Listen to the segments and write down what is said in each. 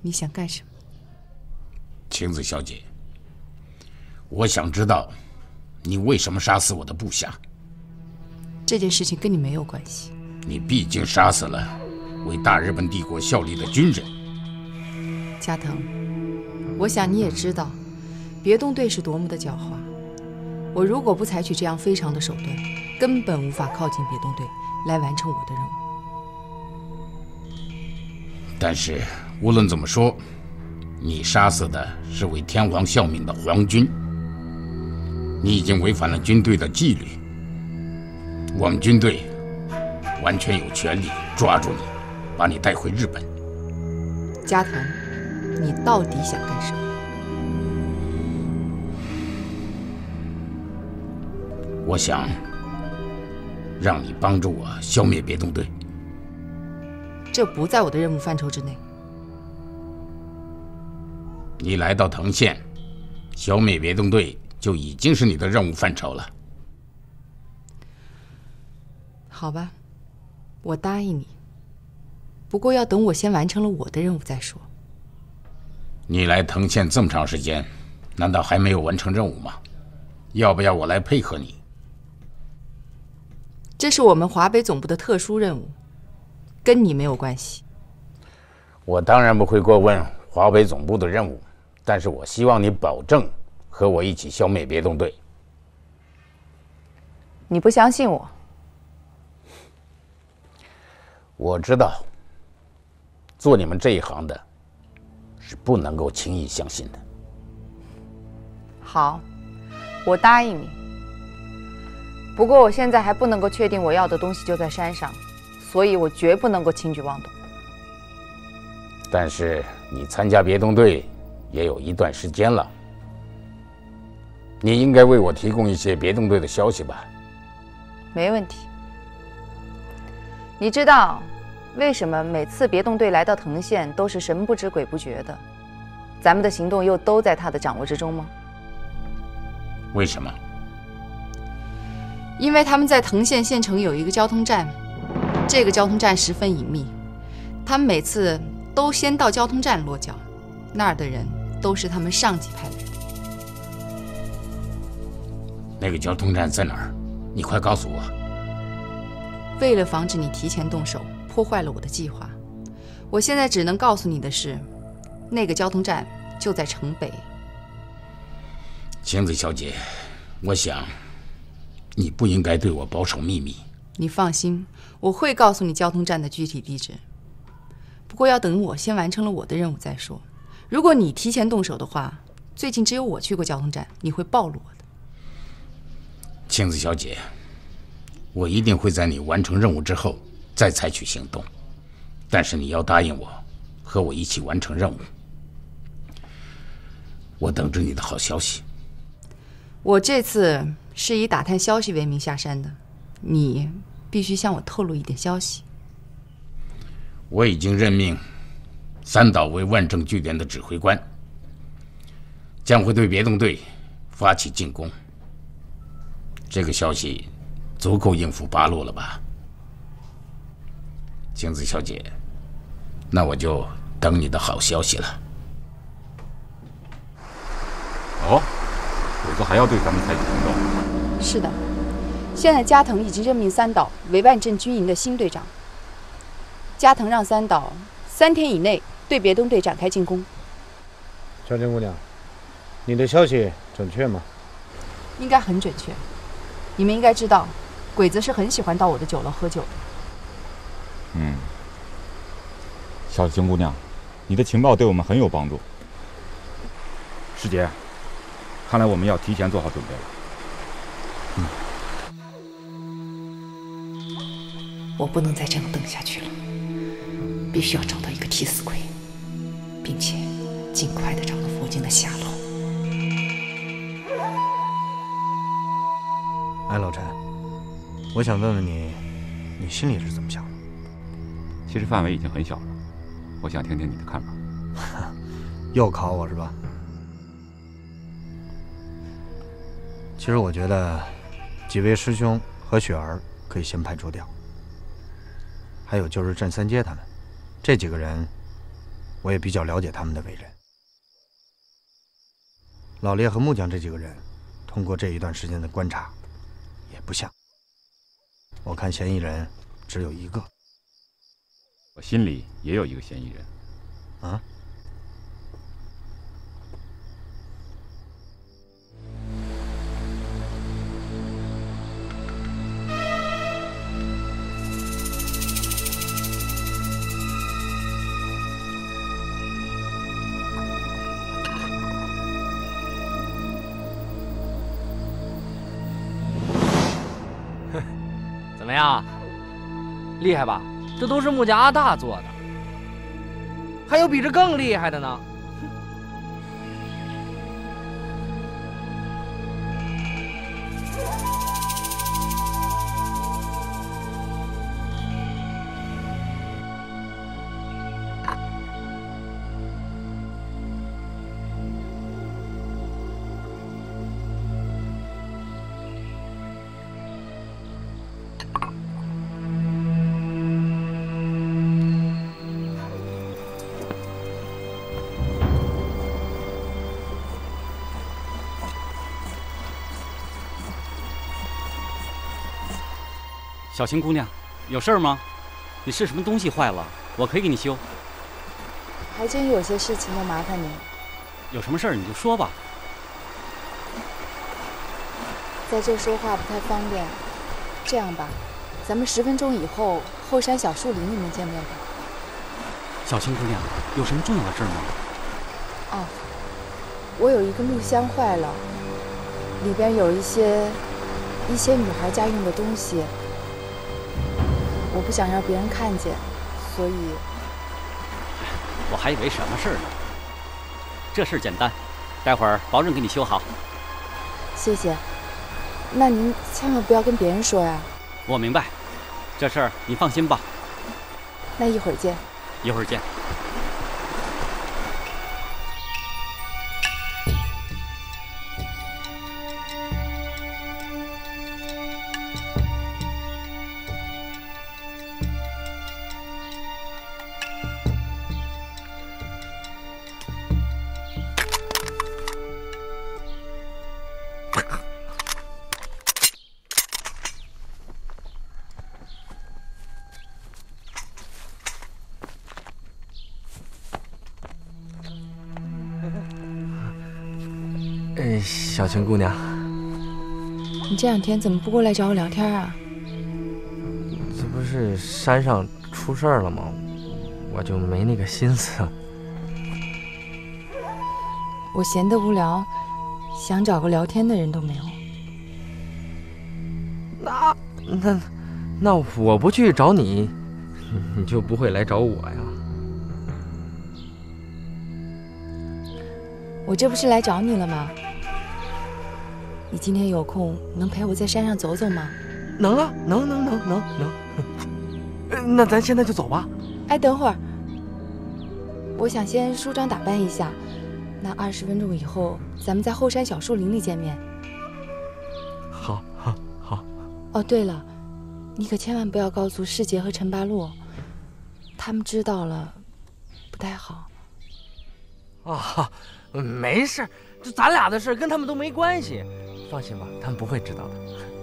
你想干什么？ 晴子小姐，我想知道你为什么杀死我的部下。 这件事情跟你没有关系。 你毕竟杀死了为大日本帝国效力的军人。 加藤，我想你也知道，别动队是多么的狡猾。我如果不采取这样非常的手段，根本无法靠近别动队来完成我的任务。 但是无论怎么说，你杀死的是为天皇效命的皇军，你已经违反了军队的纪律。我们军队完全有权利抓住你，把你带回日本。 加藤，你到底想干什么？ 我想让你帮助我消灭别动队。 这不在我的任务范畴之内。 你来到藤县，消灭别动队就已经是你的任务范畴了。 好吧，我答应你。不过要等我先完成了我的任务再说。 你来藤县这么长时间，难道还没有完成任务吗？要不要我来配合你？ 这是我们华北总部的特殊任务，跟你没有关系。 我当然不会过问华北总部的任务，但是我希望你保证和我一起消灭别动队。 你不相信我？ 我知道，做你们这一行的是不能够轻易相信的。 好，我答应你。不过我现在还不能够确定我要的东西就在山上，所以我绝不能够轻举妄动。 但是你参加别动队也有一段时间了，你应该为我提供一些别动队的消息吧？ 没问题。你知道为什么每次别动队来到藤县都是神不知鬼不觉的，咱们的行动又都在他的掌握之中吗？ 为什么？ 因为他们在藤县县城有一个交通站，这个交通站十分隐秘，他们每次都先到交通站落脚，那儿的人都是他们上级派的人。 那个交通站在哪儿？你快告诉我。 为了防止你提前动手，破坏了我的计划，我现在只能告诉你的是，那个交通站就在城北。 晴子小姐，我想你不应该对我保守秘密。 你放心，我会告诉你交通站的具体地址。不过要等我先完成了我的任务再说。如果你提前动手的话，最近只有我去过交通站，你会暴露我的。 晴子小姐，我一定会在你完成任务之后再采取行动，但是你要答应我，和我一起完成任务。我等着你的好消息。 我这次是以打探消息为名下山的，你必须向我透露一点消息。 我已经任命三岛为万正据点的指挥官，将会对别动队发起进攻。这个消息足够应付八路了吧？晴子小姐，那我就等你的好消息了。 哦，鬼子还要对咱们采取行动？ 是的，现在加藤已经任命三岛为万镇军营的新队长。加藤让三岛3天以内对别动队展开进攻。 小珍姑娘，你的消息准确吗？ 应该很准确。你们应该知道，鬼子是很喜欢到我的酒楼喝酒的。 小晴姑娘，你的情报对我们很有帮助。师姐，看来我们要提前做好准备了。 我不能再这样等下去了，必须要找到一个替死鬼，并且尽快的找到佛经的下落。 哎，老陈，我想问问你，你心里是怎么想的？ 其实范围已经很小了，我想听听你的看法。 又考我是吧？其实我觉得，几位师兄和雪儿可以先排除掉。还有就是郑三阶他们，这几个人， 我也比较了解他们的为人。老烈和木匠这几个人，通过这一段时间的观察，也不像。我看嫌疑人只有一个。 我心里也有一个嫌疑人。 啊？ 怎么样？厉害吧？这都是木匠阿大做的，还有比这更厉害的呢。 小青姑娘，有事儿吗？你是什么东西坏了？我可以给你修。 还真有些事情要麻烦您。 有什么事儿你就说吧。 在这说话不太方便，这样吧，咱们10分钟以后后山小树林里面见面吧。 小青姑娘，有什么重要的事儿吗？ 哦，我有一个木箱坏了，里边有一些女孩家用的东西。我不想让别人看见，所以…… 我还以为什么事儿呢。这事儿简单，待会儿保证给你修好。 谢谢。那您千万不要跟别人说呀。 我明白，这事儿你放心吧。 那一会儿见。 一会儿见。 小青姑娘， 你这2天怎么不过来找我聊天啊？ 这不是山上出事儿了吗？我就没那个心思。 我闲得无聊，想找个聊天的人都没有。 那我不去找你，你就不会来找我呀？ 我这不是来找你了吗？你今天有空能陪我在山上走走吗？ 能啊，能。那咱现在就走吧。 哎，等会儿，我想先梳妆打扮一下。那20分钟以后，咱们在后山小树林里见面。 好。 哦，对了，你可千万不要告诉世杰和陈八路，他们知道了不太好。 啊，没事，这咱俩的事跟他们都没关系，放心吧，他们不会知道的。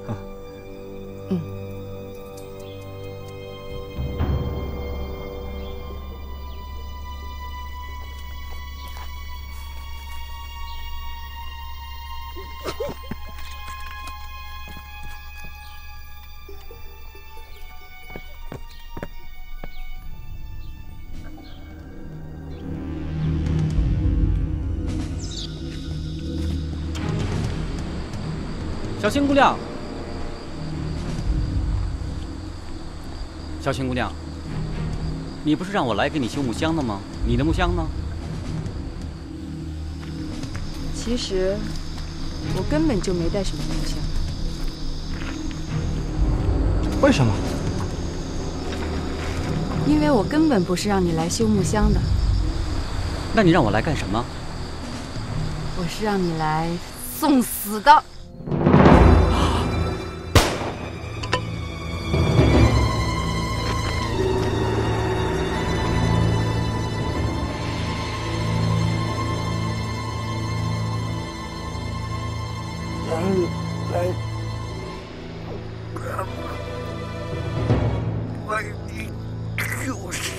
小青姑娘，小青姑娘，你不是让我来给你修木箱的吗？你的木箱呢？ 其实我根本就没带什么木箱。 为什么？ 因为我根本不是让你来修木箱的。 那你让我来干什么？ 我是让你来送死的。 来你就是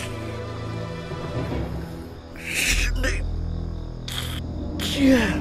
那剑。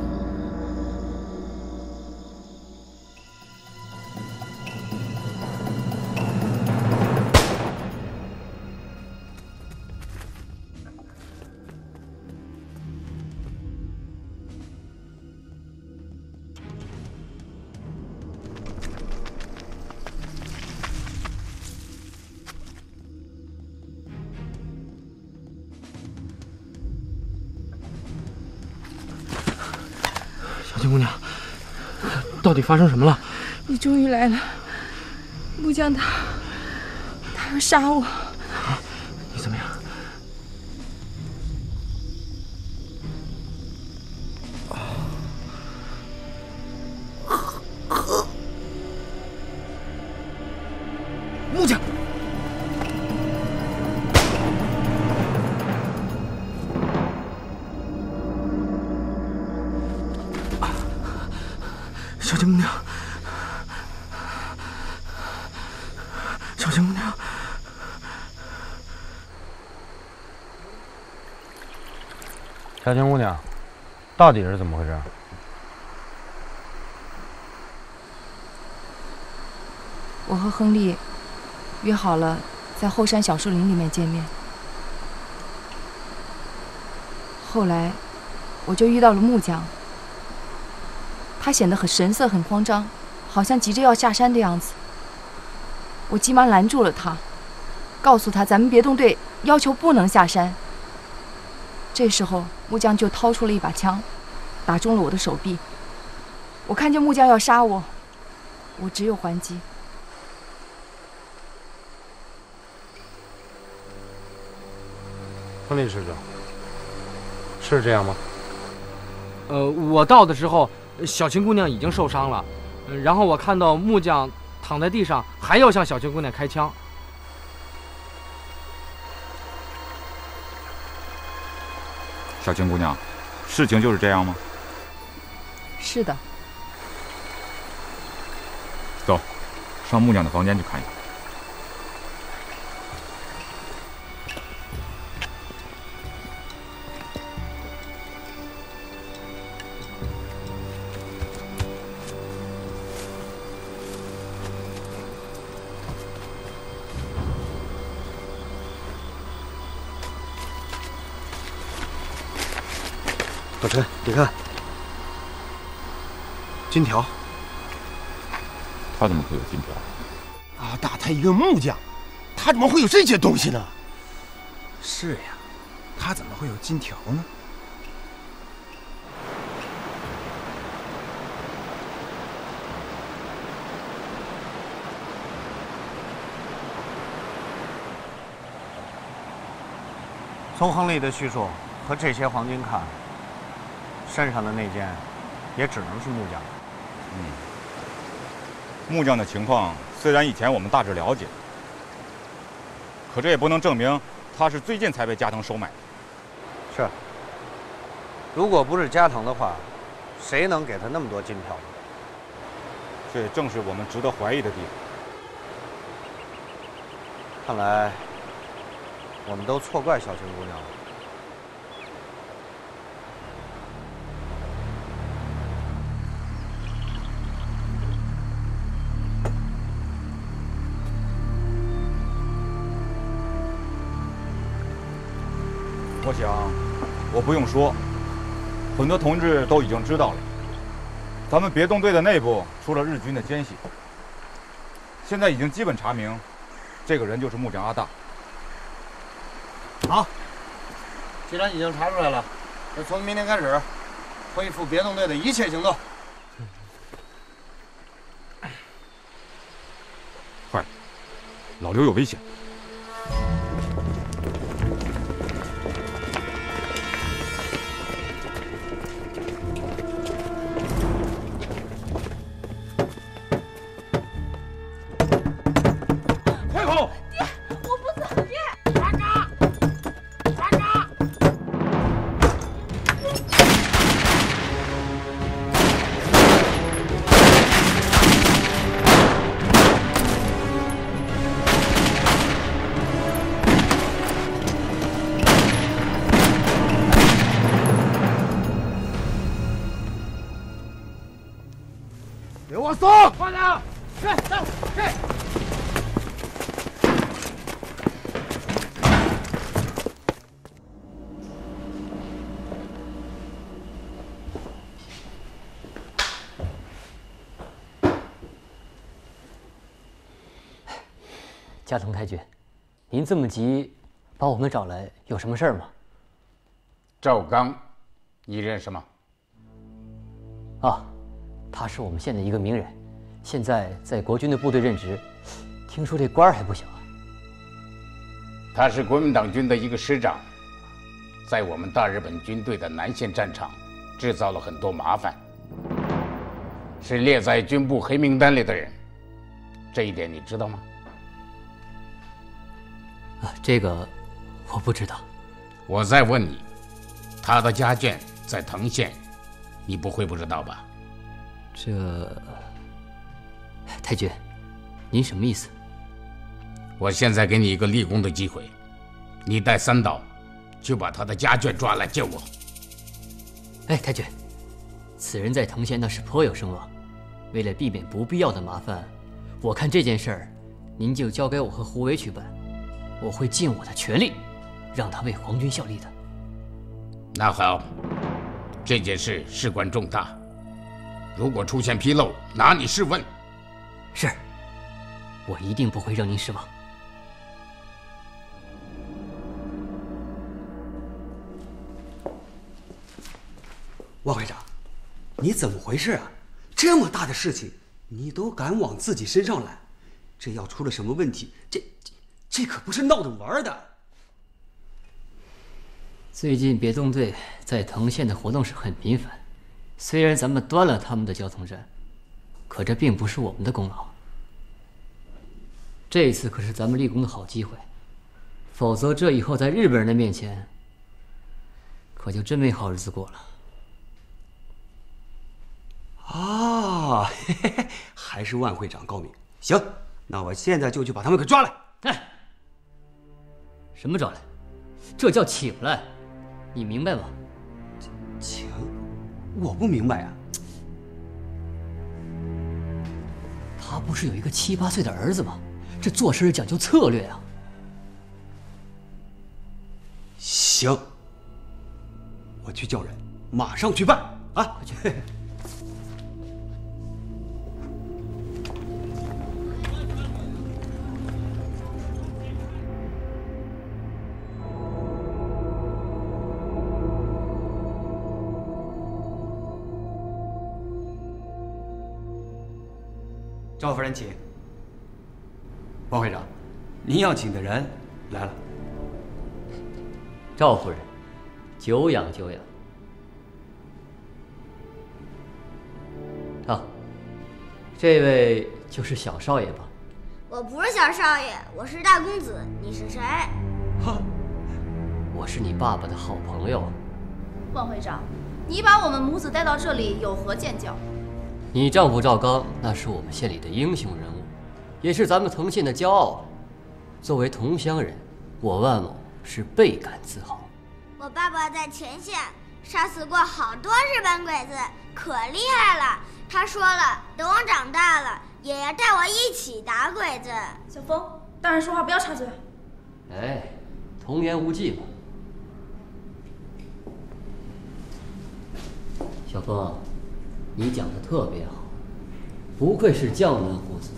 小青姑娘，到底发生什么了？ 你终于来了，木匠他要杀我。 你怎么样？木匠。小青姑娘，小青姑娘， 小青姑娘，到底是怎么回事？ 我和亨利约好了在后山小树林里面见面，后来我就遇到了木匠。他显得很神色很慌张，好像急着要下山的样子。我急忙拦住了他，告诉他咱们别动队要求不能下山。这时候木匠就掏出了一把枪，打中了我的手臂。我看见木匠要杀我，我只有还击。 亨利师长，是这样吗？ 我到的时候，小青姑娘已经受伤了，然后我看到木匠躺在地上，还要向小青姑娘开枪。 小青姑娘，事情就是这样吗？ 是的。 走，上木匠的房间去看一看。 老陈，你看，金条。 他怎么会有金条？ 啊，打他一个木匠，他怎么会有这些东西呢？ 是呀，他怎么会有金条呢？从亨利的叙述和这些黄金看，身上的那件也只能是木匠。 木匠的情况虽然以前我们大致了解，可这也不能证明他是最近才被加藤收买的。 是，如果不是加藤的话，谁能给他那么多金条呢？ 这也正是我们值得怀疑的地方。 看来我们都错怪小青姑娘了。 我想，我不用说，很多同志都已经知道了。咱们别动队的内部出了日军的奸细，现在已经基本查明，这个人就是木匠阿大。 好，既然已经查出来了，那从明天开始，恢复别动队的一切行动。 坏了，老刘有危险！ 开口！ 爹，我不走，爹！ 抓嘎！抓嘎！ 给我松！ 快点！去！ 加藤太君，您这么急把我们找来，有什么事儿吗？ 赵刚，你认识吗？ 啊，他是我们县的一个名人，现在在国军的部队任职，听说这官儿还不小啊。 他是国民党军的一个师长，在我们大日本军队的南线战场制造了很多麻烦，是列在军部黑名单里的人。这一点你知道吗？ 这个我不知道。 我再问你，他的家眷在藤县，你不会不知道吧？ 太君，您什么意思？ 我现在给你一个立功的机会，你带三岛去把他的家眷抓来见我。 哎，太君，此人在藤县那是颇有声望，为了避免不必要的麻烦，我看这件事儿，您就交给我和胡伟去办。我会尽我的全力，让他为皇军效力的。 那好，这件事事关重大，如果出现纰漏，拿你试问。 是，我一定不会让您失望。 王会长，你怎么回事啊？这么大的事情，你都敢往自己身上揽，这要出了什么问题，这可不是闹着玩的。 最近别动队在藤县的活动是很频繁，虽然咱们端了他们的交通站，可这并不是我们的功劳。这一次可是咱们立功的好机会，否则这以后在日本人的面前，可就真没好日子过了。 啊，嘿嘿，还是万会长高明。行，那我现在就去把他们给抓来。 哎，什么抓来？这叫请来，你明白吗？ 请？我不明白啊。 他不是有一个7、8岁的儿子吗？这做事讲究策略啊。 行，我去叫人，马上去办啊！ 快去。 赵夫人，请。王会长，您要请的人来了。 赵夫人，久仰久仰。啊，这位就是小少爷吧？ 我不是小少爷，我是大公子。你是谁？ 哈， 我是你爸爸的好朋友。 万会长，你把我们母子带到这里有何见教？ 你丈夫赵刚，那是我们县里的英雄人物，也是咱们藤县的骄傲。作为同乡人，我万某是倍感自豪。 我爸爸在前线杀死过好多日本鬼子，可厉害了。他说了，等我长大了，也要带我一起打鬼子。 小峰，大人说话不要插嘴。 哎，童言无忌嘛。小峰，你讲的特别好，不愧是将门虎子。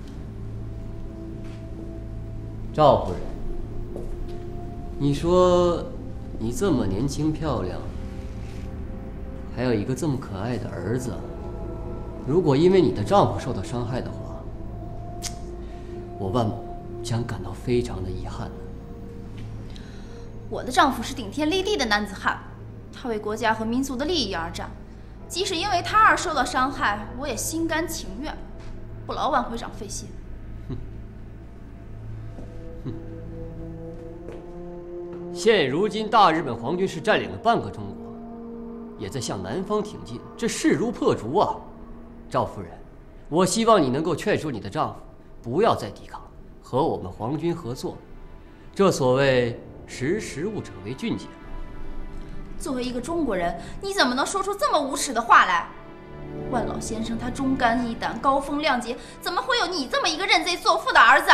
赵夫人，你说你这么年轻漂亮，还有一个这么可爱的儿子，如果因为你的丈夫受到伤害的话，我万某将感到非常的遗憾呢。 我的丈夫是顶天立地的男子汉，他为国家和民族的利益而战，即使因为他而受到伤害，我也心甘情愿，不劳万会长费心。 现如今大日本皇军是占领了半个中国，也在向南方挺进，这势如破竹啊！赵夫人，我希望你能够劝说你的丈夫不要再抵抗，和我们皇军合作。这所谓识时务者为俊杰。 作为一个中国人，你怎么能说出这么无耻的话来？ 万老先生他忠肝义胆、高风亮节，怎么会有你这么一个认贼作父的儿子？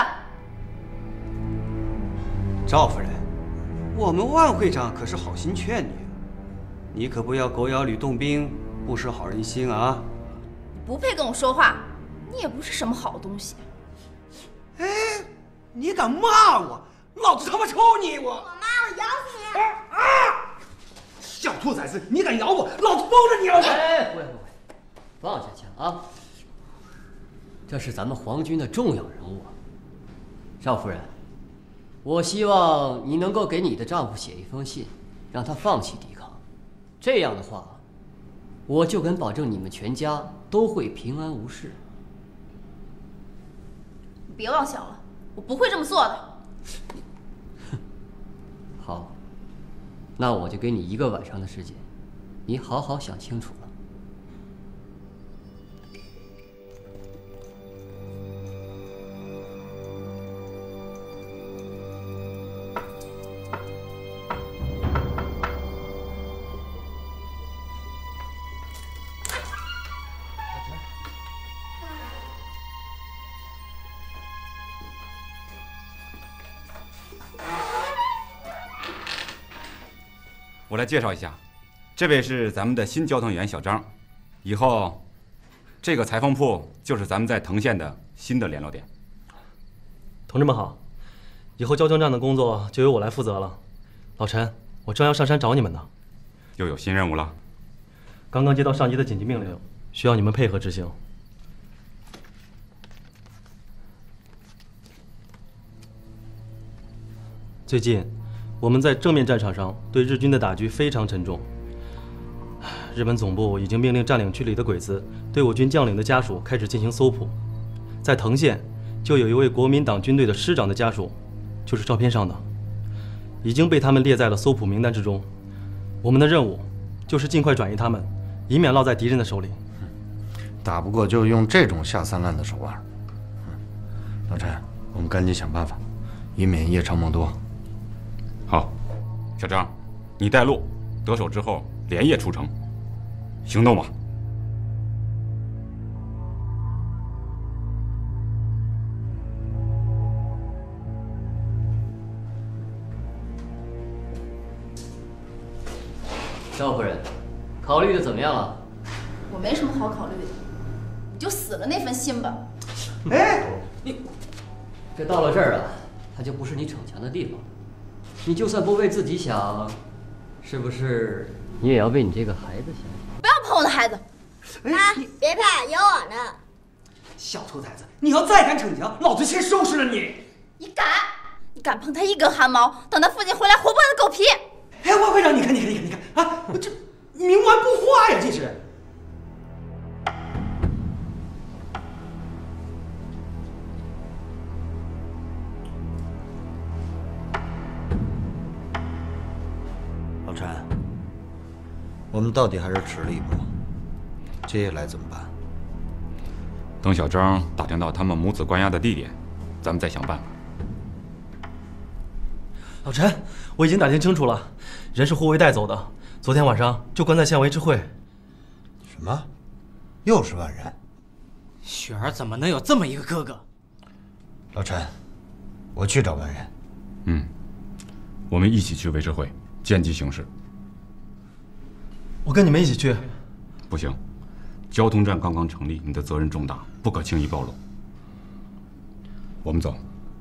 赵夫人，我们万会长可是好心劝你，你可不要狗咬吕洞宾，不识好人心啊！ 你不配跟我说话，你也不是什么好东西。 哎，你敢骂我，老子他妈抽你！我妈，我咬死你！ 小兔崽子，你敢咬我，老子包着你！ 哎，不会，放下枪啊！这是咱们皇军的重要人物啊，赵夫人，我希望你能够给你的丈夫写一封信，让他放弃抵抗。这样的话，我就敢保证你们全家都会平安无事。 你别妄想了，我不会这么做的。 好，那我就给你1个晚上的时间，你好好想清楚了。 我来介绍一下，这位是咱们的新交通员小张，以后这个裁缝铺就是咱们在藤县的新的联络点。 同志们好，以后交通站的工作就由我来负责了。老陈，我正要上山找你们呢。 又有新任务了？ 刚刚接到上级的紧急命令，需要你们配合执行。最近，我们在正面战场上对日军的打击非常沉重。日本总部已经命令占领区里的鬼子对我军将领的家属开始进行搜捕。在藤县，就有一位国民党军队的师长的家属，就是照片上的，已经被他们列在了搜捕名单之中。我们的任务就是尽快转移他们，以免落在敌人的手里。 打不过就用这种下三滥的手腕。老陈，我们赶紧想办法，以免夜长梦多。 好，小张，你带路，得手之后连夜出城，行动吧。 赵夫人，考虑的怎么样了？ 我没什么好考虑的，你就死了那份心吧。 哎， 这到了这儿啊，它就不是你逞强的地方。你就算不为自己想，是不是你也要为你这个孩子想？ 不要碰我的孩子！ 妈，别怕，有我呢。 小兔崽子，你要再敢逞强，老子先收拾了你！ 你敢？你敢碰他一根汗毛，等他父亲回来，活剥他的狗皮！ 哎，万会长，你看啊，我这冥顽不化呀，这是。 老陈，我们到底还是迟了一步，接下来怎么办？ 等小张打听到他们母子关押的地点，咱们再想办法。 老陈，我已经打听清楚了，人是护卫带走的，昨天晚上就关在县委支会。 什么？又是万人？ 雪儿怎么能有这么一个哥哥？ 老陈，我去找万人。 我们一起去维持会，见机行事。 我跟你们一起去。 不行，交通站刚刚成立，你的责任重大，不可轻易暴露。我们走。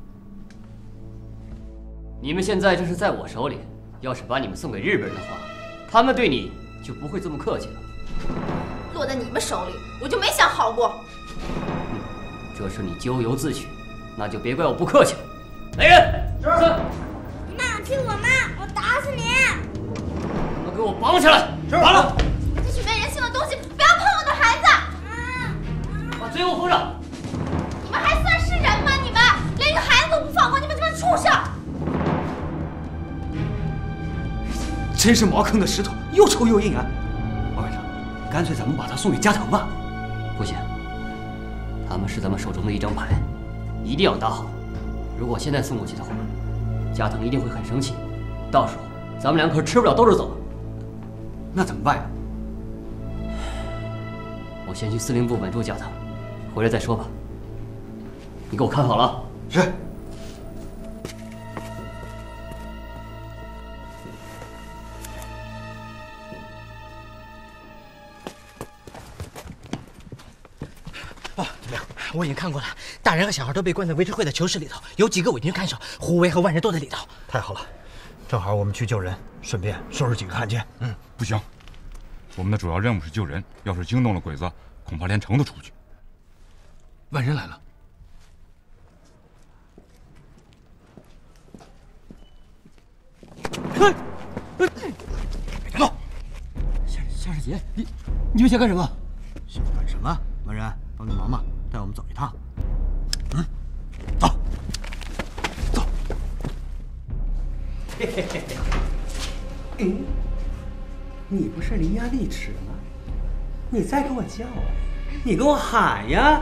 你们现在这是在我手里，要是把你们送给日本人的话，他们对你就不会这么客气了。 落在你们手里，我就没想好过。 这是你咎由自取，那就别怪我不客气了。来人，是。 你妈听我妈，我打死你！ 你们给我绑起来！完了。 你们这群没人性的东西，不要碰我的孩子！ 把嘴给我封上！ 你们还算是人吗？你们连一个孩子都不放过，你们这帮畜生！ 真是茅坑的石头，又臭又硬啊！王会长，干脆咱们把他送给加藤吧。 不行，他们是咱们手中的一张牌，一定要打好。如果现在送过去的话，加藤一定会很生气，到时候咱们两口吃不了兜着走。 那怎么办呀？ 我先去司令部稳住加藤，回来再说吧。你给我看好了。 是。 我已经看过了，大人和小孩都被关在维持会的囚室里头，有几个伪军看守，护卫和万人都在里头。 太好了，正好我们去救人，顺便收拾几个汉奸。 不行，我们的主要任务是救人，要是惊动了鬼子，恐怕连城都出不去。 万人来了。 别动！夏世杰，你们想干什么？ 想干什么？文然，帮个忙吧，带我们走一趟。走。 嘿嘿嘿嘿。你不是伶牙俐齿吗？你再给我叫啊！你给我喊呀！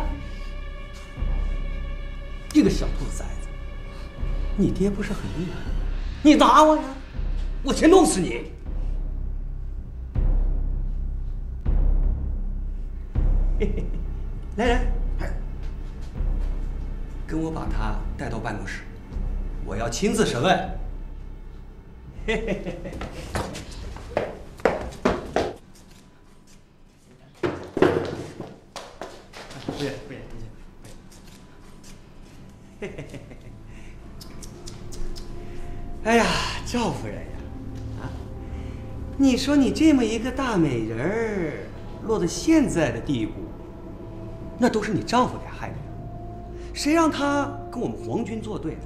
这个小兔崽子，你爹不是很厉害？你打我呀！我先弄死你！嘿嘿，来，跟我把他带到办公室，我要亲自审问。嘿嘿嘿嘿。不远，嘿嘿嘿嘿。哎呀，赵夫人呀，你说你这么一个大美人儿，落到现在的地步，那都是你丈夫给害的。谁让他跟我们皇军作对的？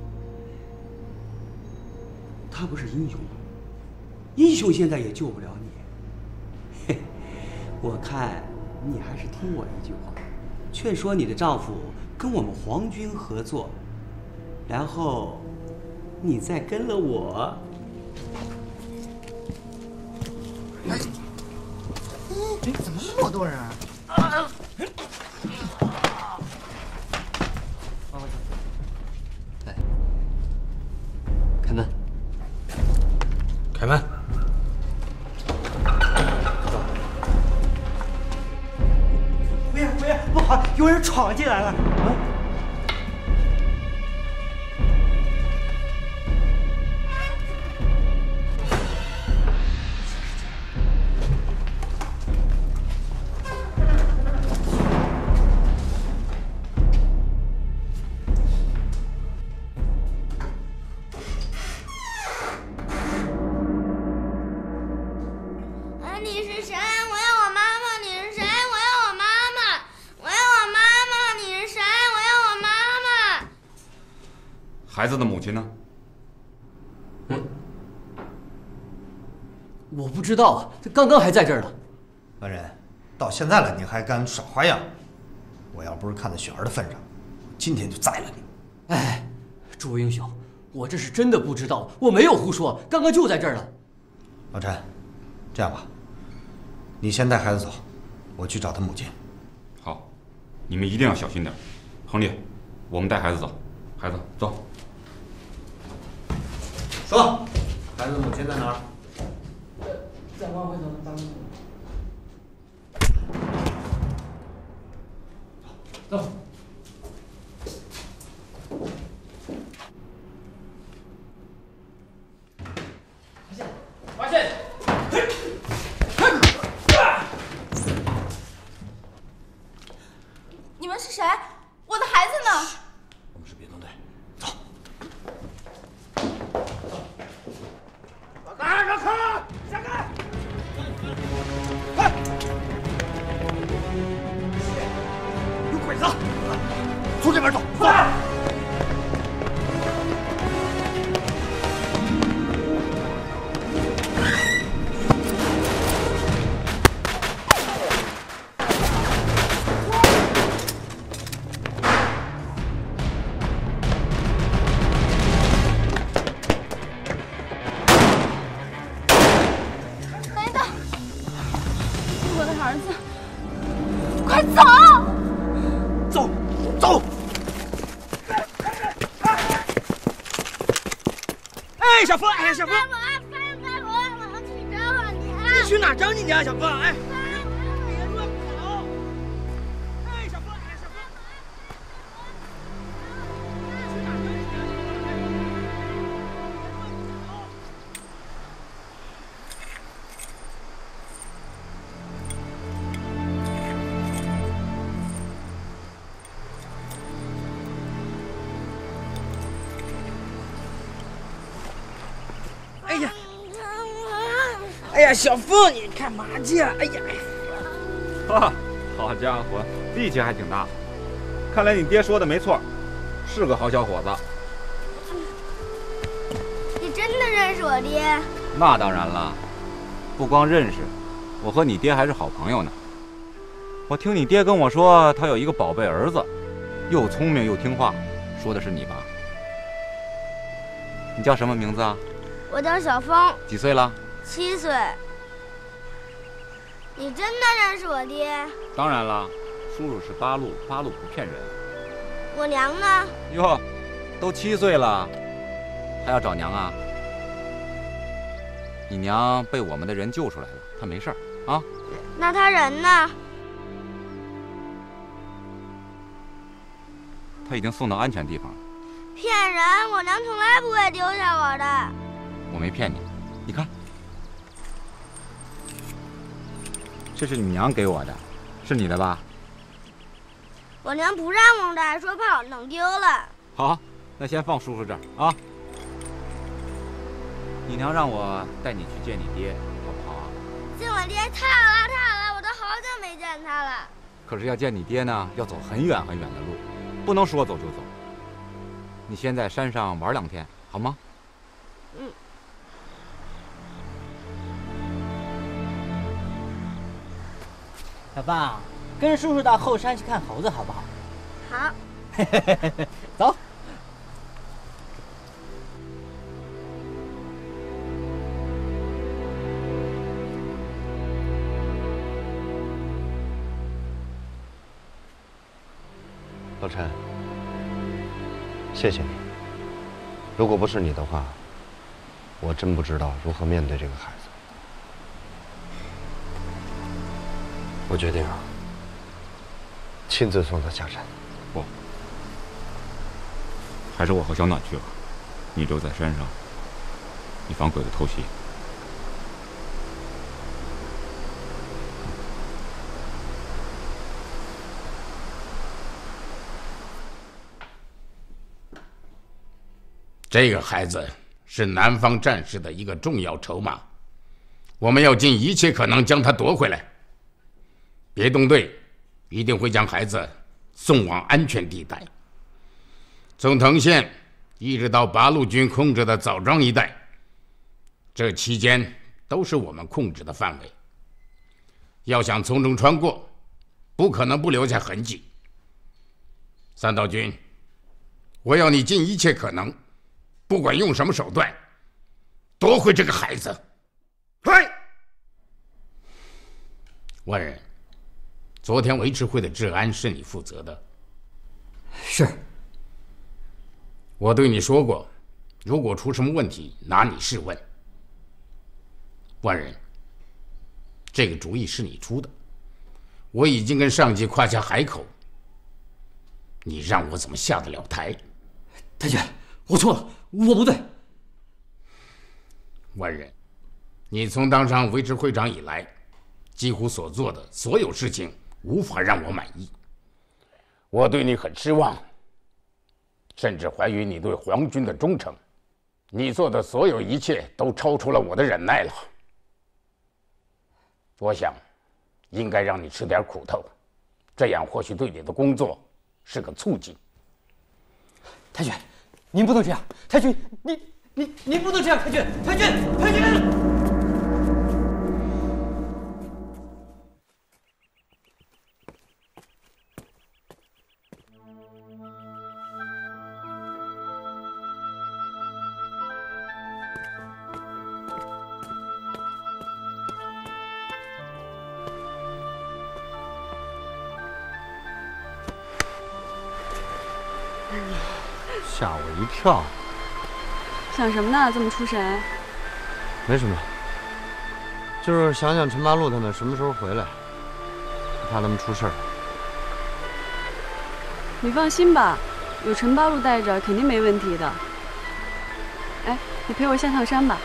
他不是英雄吗？英雄现在也救不了你。嘿，我看你还是听我一句话，劝说你的丈夫跟我们皇军合作，然后你再跟了我。 哎，怎么那么多人啊？ 来，开门。 开门。 不要，不好，有人闯进来了。 孩子的母亲呢？ 我不知道啊，这刚刚还在这儿呢。 文人，到现在了，你还敢耍花样？我要不是看在雪儿的份上，今天就宰了你！ 哎，诸位英雄，我这是真的不知道，我没有胡说，刚刚就在这儿了。 老陈，这样吧，你先带孩子走，我去找他母亲。 好，你们一定要小心点。亨利，我们带孩子走。孩子，走。 说，孩子的母亲在哪儿？ 再往回走，咱们走。发现！ 你们是谁？我的孩子呢？ 我们是别动队，走。 让开！下开！快！有鬼子！从这边走，走！小峰，哎，小峰，你去哪儿找你去啊，小峰？哎，别乱跑！ 呀，小凤，你干嘛去啊？哎呀！ 哈，好家伙，力气还挺大。看来你爹说的没错，是个好小伙子。 你真的认识我爹？ 那当然了，不光认识，我和你爹还是好朋友呢。我听你爹跟我说，他有一个宝贝儿子，又聪明又听话，说的是你吧？你叫什么名字啊？ 我叫小峰。 几岁了 ？7岁。你真的认识我爹？ 当然了，叔叔是八路，八路不骗人。 我娘呢？ 哟，都7岁了，还要找娘啊？你娘被我们的人救出来了，她没事儿啊。 那她人呢？ 她已经送到安全地方了。 骗人！我娘从来不会丢下我的。 我没骗你，你看。这是你娘给我的，是你的吧？ 我娘不让我带，说怕我弄丢了。 好，那先放叔叔这儿啊。你娘让我带你去见你爹，好不好啊？ 见我爹太好了，我都好久没见他了。 可是要见你爹呢，要走很远很远的路，不能说走就走。你先在山上玩2天，好吗？ 嗯。 小棒，跟叔叔到后山去看猴子，好不好？ 好。 走。 老陈，谢谢你。如果不是你的话，我真不知道如何面对这个孩子。我决定啊，亲自送他下山。 不，还是我和小暖去吧。你留在山上，以防鬼子偷袭。 这个孩子是南方战士的一个重要筹码，我们要尽一切可能将他夺回来。别动队一定会将孩子送往安全地带，从藤县一直到八路军控制的枣庄一带，这期间都是我们控制的范围。要想从中穿过，不可能不留下痕迹。三道军，我要你尽一切可能，不管用什么手段，夺回这个孩子。嘿，万人，昨天维持会的治安是你负责的。 是。 我对你说过，如果出什么问题，拿你试问。万人，这个主意是你出的，我已经跟上级夸下海口，你让我怎么下得了台？ 太君，我错了，我不对。 万人，你从当上维持会长以来，几乎所做的所有事情无法让我满意，我对你很失望，甚至怀疑你对皇军的忠诚。你做的所有一切都超出了我的忍耐了。我想，应该让你吃点苦头，这样或许对你的工作是个促进。 太君，您不能这样！太君，您不能这样！太君，太君，太君！ 吓我一跳。 想什么呢？这么出神？ 没什么，就是想想陈八路他们什么时候回来，怕他们出事儿。 你放心吧，有陈八路带着，肯定没问题的。哎，你陪我下趟山吧。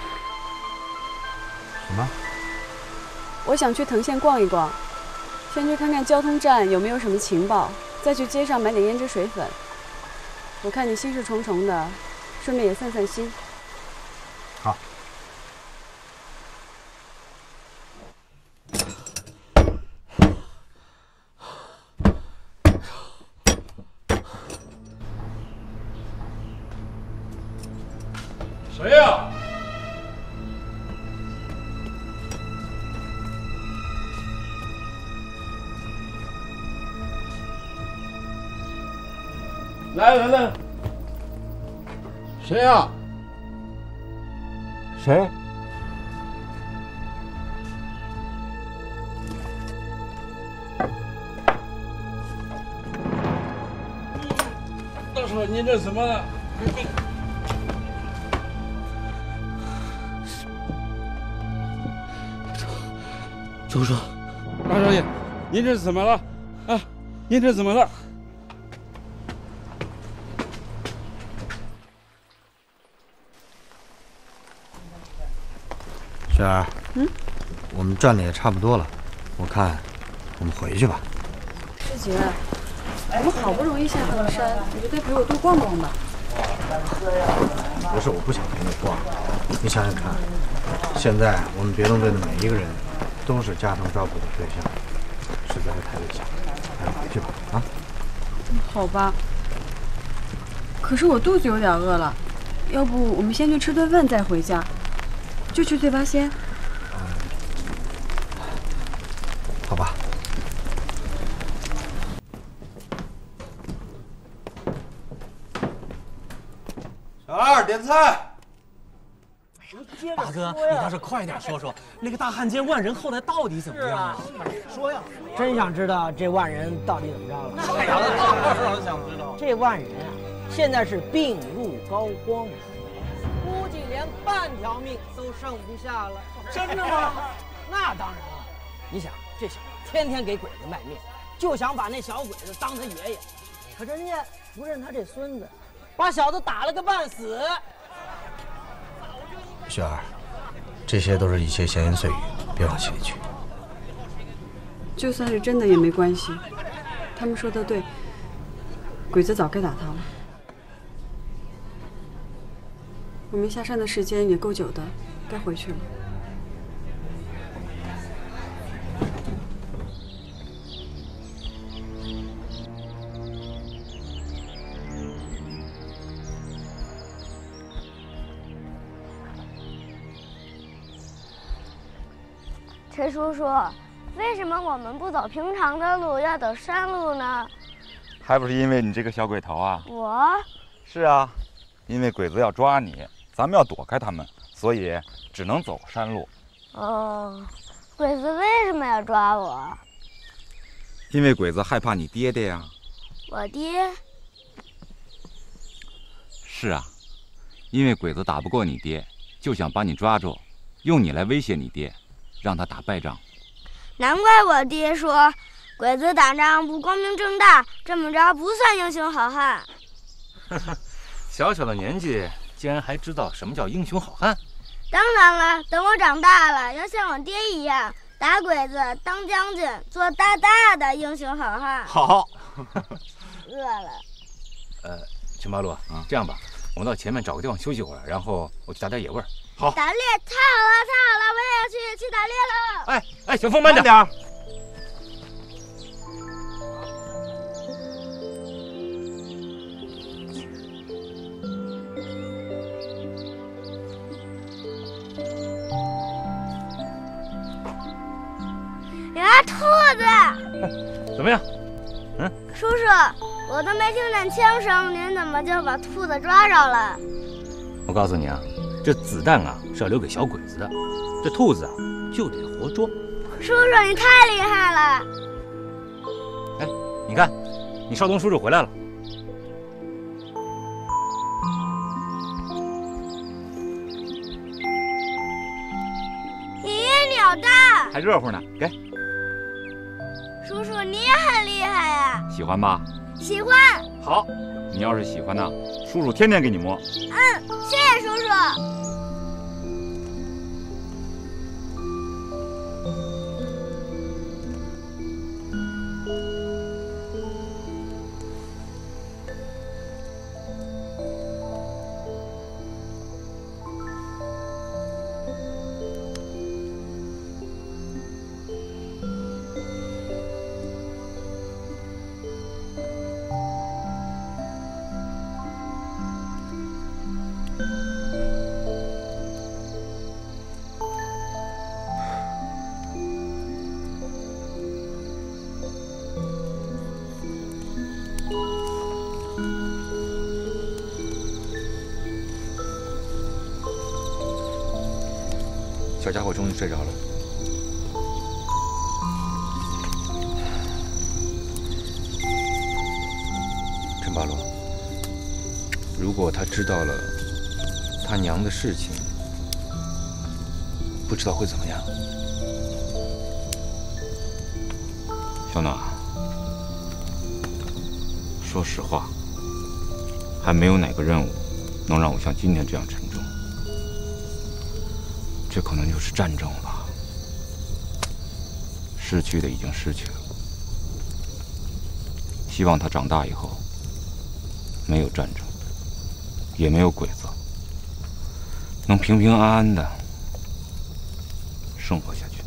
什么？ 我想去藤县逛一逛，先去看看交通站有没有什么情报，再去街上买点胭脂水粉。我看你心事重重的，顺便也散散心。 好。 来，谁呀？ 谁？ 大叔，你这怎么了？ 周叔， 大少爷，您这是怎么了？啊，您这怎么了？ 雪儿，我们转的也差不多了，我看我们回去吧。 师姐，我们好不容易下趟山，你就得陪我多逛逛吧。 不是我不想陪你逛，你想想看，现在我们别动队的每一个人都是加藤抓捕的对象，实在是太危险了，还是回去吧。啊？ 好吧。可是我肚子有点饿了，要不我们先去吃顿饭再回家？就去醉八仙。 好吧。 小二点菜。 大哥，你倒是快点说说，那个大汉奸万人后来到底怎么样啊？ 说呀，真想知道这万人到底怎么着了。 哎呀，我想知道。 这万人啊，现在是病入膏肓，估计连半条命都剩不下了。 真的吗？ 那当然了。你想，这小子天天给鬼子卖命，就想把那小鬼子当他爷爷，可人家不认他这孙子，把小子打了个半死。 雪儿，这些都是一些闲言碎语，别往心里去。 就算是真的也没关系，他们说的对，鬼子早该打他了。我们下山的时间也够久的，该回去了。 陈叔叔，为什么我们不走平常的路，要走山路呢？ 还不是因为你这个小鬼头啊！ 我？ 是啊，因为鬼子要抓你，咱们要躲开他们，所以只能走山路。 哦，鬼子为什么要抓我？ 因为鬼子害怕你爹爹呀。 我爹？ 是啊，因为鬼子打不过你爹，就想把你抓住，用你来威胁你爹，让他打败仗。 难怪我爹说，鬼子打仗不光明正大，这么着不算英雄好汉。 小小的年纪，竟然还知道什么叫英雄好汉？ 当然了，等我长大了，要像我爹一样，打鬼子，当将军，做大大的英雄好汉。 好。 饿了。 陈八路啊，这样吧，我们到前面找个地方休息会儿，然后我去打点野味儿。好。 打猎太好了，太好了，我也要去打猎了。 哎，小凤慢点儿。 有啊，兔子。 怎么样？ 叔叔，我都没听见枪声，您怎么就把兔子抓着了？ 我告诉你啊，这子弹啊是要留给小鬼子的，这兔子啊就得活捉。 叔叔，你太厉害了！ 哎，你看，你少东叔叔回来了。 咦，鸟蛋！ 还热乎呢，给。 叔叔，你也很厉害呀！ 喜欢吧？ 喜欢。 好，你要是喜欢呢，叔叔天天给你摸。 谢谢叔叔。 小家伙终于睡着了。陈八路，如果他知道了他娘的事情，不知道会怎么样。 小娜，说实话，还没有哪个任务能让我像今天这样沉重。这可能就是战争吧。失去的已经失去了，希望他长大以后没有战争，也没有鬼子，能平平安安的生活下去。